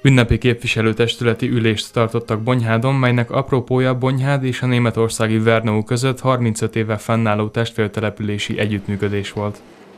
Ünnepi képviselőtestületi ülést tartottak Bonyhádon, melynek apropója Bonyhád és a németországi Wernau között 35 éve fennálló testvértelepülési együttműködés volt.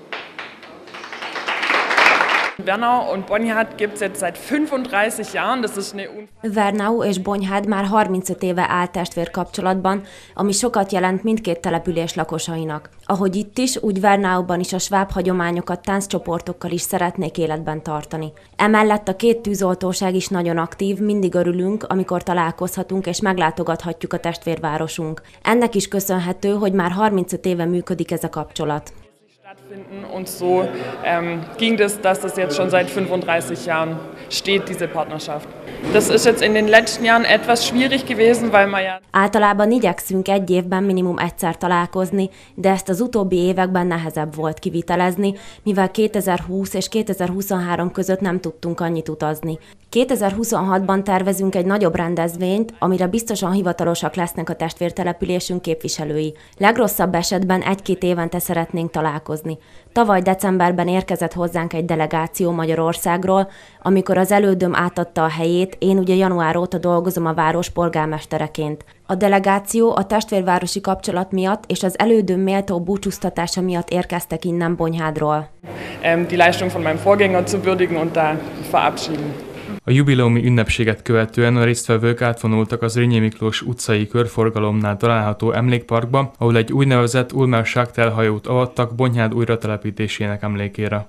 Wernau und Bonyhád gibt es jetzt seit 35 Jahren. Das ist eine Wernau és Bonyhád már 35 éve áll testvérkapcsolatban, ami sokat jelent mindkét település lakosainak. Ahogy itt is, úgy Wernauban is a sváb hagyományokat tánccsoportokkal is szeretnék életben tartani. Emellett a két tűzoltóság is nagyon aktív, mindig örülünk, amikor találkozhatunk és meglátogathatjuk a testvérvárosunk. Ennek is köszönhető, hogy már 35 éve működik ez a kapcsolat. Und so ging das, dass das jetzt schon seit 35 Jahren steht, diese Partnerschaft. Das ist jetzt in den letzten Jahren etwas schwierig gewesen, weil man ja... Általában igyekszünk egy évben minimum egyszer találkozni, de ezt az utóbbi években nehezebb volt kivitelezni, mivel 2020 és 2023 között nem tudtunk annyit utazni. 2026-ban tervezünk egy nagyobb rendezvényt, amire biztosan hivatalosak lesznek a testvértelepülésünk képviselői. Legrosszabb esetben 1-2 évente szeretnénk találkozni. Tavaly decemberben érkezett hozzánk egy delegáció Magyarországról, amikor az elődöm átadta a helyét, én ugye január óta dolgozom a város polgármestereként. A delegáció a testvérvárosi kapcsolat miatt és az elődöm méltó búcsúztatása miatt érkeztek innen Bonyhádról. Die Leistung von meinem Vorgänger zu würdigen und da verabschieden. A jubileumi ünnepséget követően a résztvevők átvonultak az Zrínyi Miklós utcai körforgalomnál található emlékparkba, ahol egy úgynevezett Ulmer Schachtel hajót avattak Bonyhád újratelepítésének emlékére.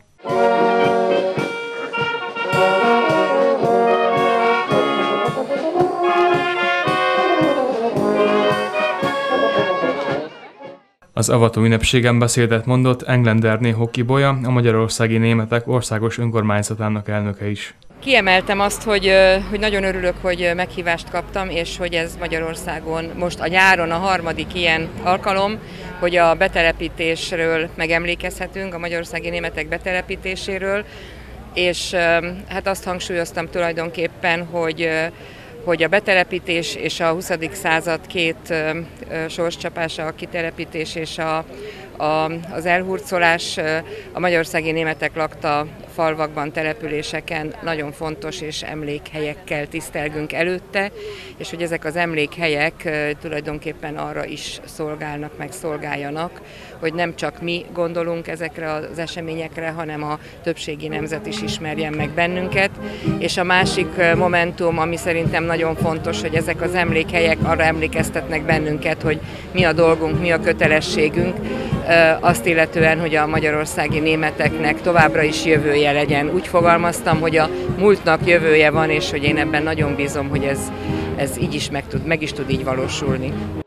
Az avató ünnepségen beszédet mondott Englenderné hokibolya, a Magyarországi Németek Országos Önkormányzatának elnöke is. Kiemeltem azt, hogy nagyon örülök, hogy meghívást kaptam, és hogy ez Magyarországon most a nyáron a harmadik ilyen alkalom, hogy a betelepítésről megemlékezhetünk, a magyarországi németek betelepítéséről, és hát azt hangsúlyoztam tulajdonképpen, hogy a betelepítés és a 20. század két sorscsapása, a kitelepítés és az elhurcolás a magyarországi németek lakta falvakban, településeken nagyon fontos, és emlékhelyekkel tisztelgünk előtte, és hogy ezek az emlékhelyek tulajdonképpen arra is szolgálnak, meg szolgáljanak, hogy nem csak mi gondolunk ezekre az eseményekre, hanem a többségi nemzet is ismerjen meg bennünket. És a másik momentum, ami szerintem nagyon fontos, hogy ezek az emlékhelyek arra emlékeztetnek bennünket, hogy mi a dolgunk, mi a kötelességünk, azt illetően, hogy a magyarországi németeknek továbbra is jövője legyen. Úgy fogalmaztam, hogy a múltnak jövője van, és hogy én ebben nagyon bízom, hogy ez így is meg is tud így valósulni.